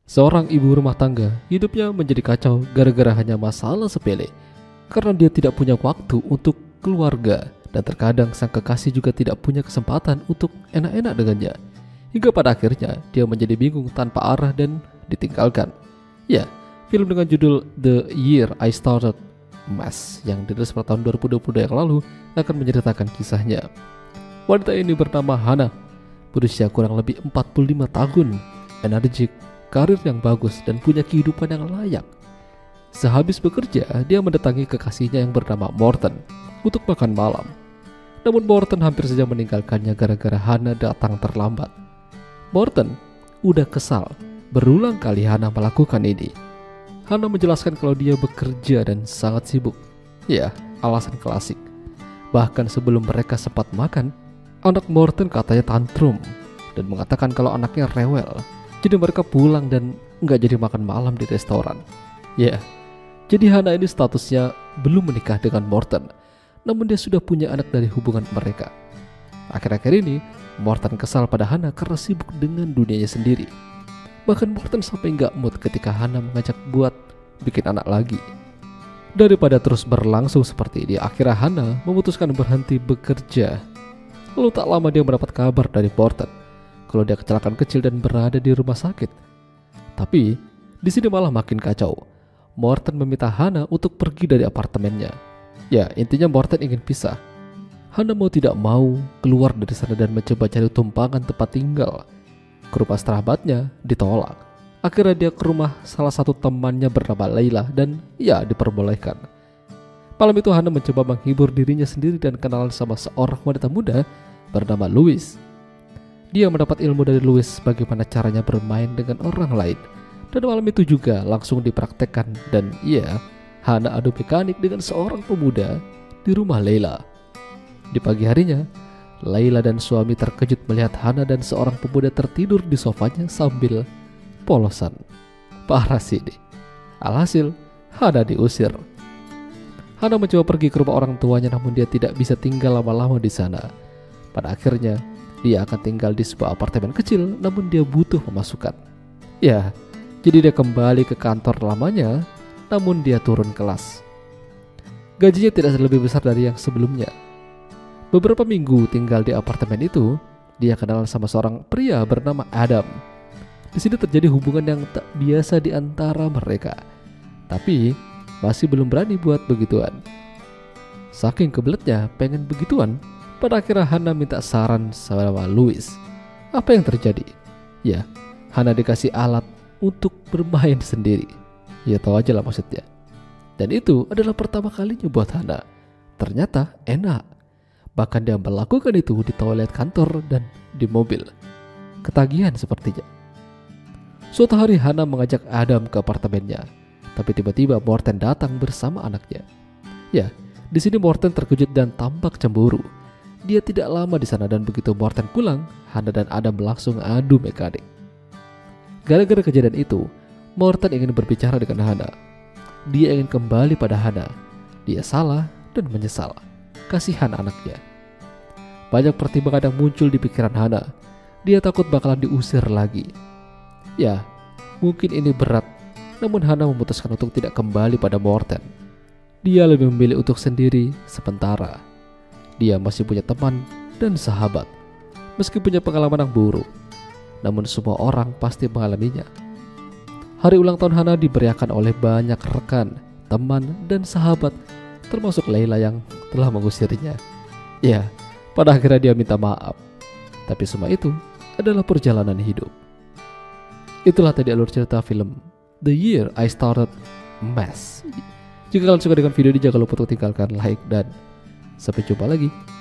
Seorang ibu rumah tangga hidupnya menjadi kacau gara-gara hanya masalah sepele. Karena dia tidak punya waktu untuk keluarga dan terkadang sang kekasih juga tidak punya kesempatan untuk enak-enak dengannya. Hingga pada akhirnya dia menjadi bingung tanpa arah dan ditinggalkan. Ya, film dengan judul The Year I Started Mess yang dirilis pada tahun 2022 yang lalu akan menceritakan kisahnya. Wanita ini bernama Hannah, berusia kurang lebih 45 tahun, energik, karir yang bagus dan punya kehidupan yang layak. Sehabis bekerja, dia mendatangi kekasihnya yang bernama Morten untuk makan malam. Namun Morten hampir saja meninggalkannya gara-gara Hannah datang terlambat. Morten udah kesal, berulang kali Hannah melakukan ini. Hannah menjelaskan kalau dia bekerja dan sangat sibuk. Ya, alasan klasik. Bahkan sebelum mereka sempat makan, anak Morten katanya tantrum dan mengatakan kalau anaknya rewel. Jadi mereka pulang dan nggak jadi makan malam di restoran. Ya, jadi Hannah ini statusnya belum menikah dengan Morten, namun dia sudah punya anak dari hubungan mereka. Akhir-akhir ini, Morten kesal pada Hannah karena sibuk dengan dunianya sendiri. Bahkan Morten sampai nggak mood ketika Hannah mengajak buat bikin anak lagi. Daripada terus berlangsung seperti ini, akhirnya Hannah memutuskan berhenti bekerja. Lalu tak lama dia mendapat kabar dari Morten kalau dia kecelakaan kecil dan berada di rumah sakit. Tapi di sini malah makin kacau. Morten meminta Hannah untuk pergi dari apartemennya. Ya, intinya Morten ingin pisah. Hannah mau tidak mau keluar dari sana dan mencoba cari tumpangan tempat tinggal. Ke rumah sahabatnya ditolak. Akhirnya dia ke rumah salah satu temannya bernama Leila dan ya diperbolehkan. Malam itu Hannah mencoba menghibur dirinya sendiri dan kenalan sama seorang wanita muda bernama Louis. Dia mendapat ilmu dari Louis bagaimana caranya bermain dengan orang lain. Dan malam itu juga langsung dipraktekkan dan ya, Hannah adu mekanik dengan seorang pemuda di rumah Leila. Di pagi harinya, Leila dan suami terkejut melihat Hannah dan seorang pemuda tertidur di sofanya sambil polosan. Parah sih ini. Alhasil, Hannah diusir. Hannah mencoba pergi ke rumah orang tuanya namun dia tidak bisa tinggal lama-lama di sana. Pada akhirnya, dia akan tinggal di sebuah apartemen kecil namun dia butuh pemasukan. Ya, jadi dia kembali ke kantor lamanya namun dia turun kelas. Gajinya tidak lebih besar dari yang sebelumnya. Beberapa minggu tinggal di apartemen itu, dia kenalan sama seorang pria bernama Adam. Di sini terjadi hubungan yang tak biasa di antara mereka. Tapi masih belum berani buat begituan. Saking kebeletnya pengen begituan, pada akhirnya Hannah minta saran sama Louis. Apa yang terjadi? Ya, Hannah dikasih alat untuk bermain sendiri. Ya tahu aja lah maksudnya. Dan itu adalah pertama kalinya buat Hannah. Ternyata enak. Bahkan dia melakukan itu di toilet kantor dan di mobil. Ketagihan sepertinya. Suatu hari Hannah mengajak Adam ke apartemennya. Tapi tiba-tiba Morten datang bersama anaknya. Ya, di sini Morten terkejut dan tampak cemburu. Dia tidak lama di sana dan begitu Morten pulang, Hannah dan Adam langsung adu mekanik. Gara-gara kejadian itu, Morten ingin berbicara dengan Hannah. Dia ingin kembali pada Hannah. Dia salah dan menyesal. Kasihan anaknya. Banyak pertimbangan yang muncul di pikiran Hannah. Dia takut bakalan diusir lagi. Ya, mungkin ini berat. Namun Hannah memutuskan untuk tidak kembali pada Morten. Dia lebih memilih untuk sendiri sementara. Dia masih punya teman dan sahabat. Meski punya pengalaman yang buruk, namun semua orang pasti mengalaminya. Hari ulang tahun Hannah diberiakan oleh banyak rekan, teman, dan sahabat, termasuk Leila yang telah mengusirnya. Ya, pada akhirnya dia minta maaf. Tapi semua itu adalah perjalanan hidup. Itulah tadi alur cerita film The Year I Started Mess. Jika kalian suka dengan video ini, jangan lupa untuk tinggalkan like dan sampai jumpa lagi.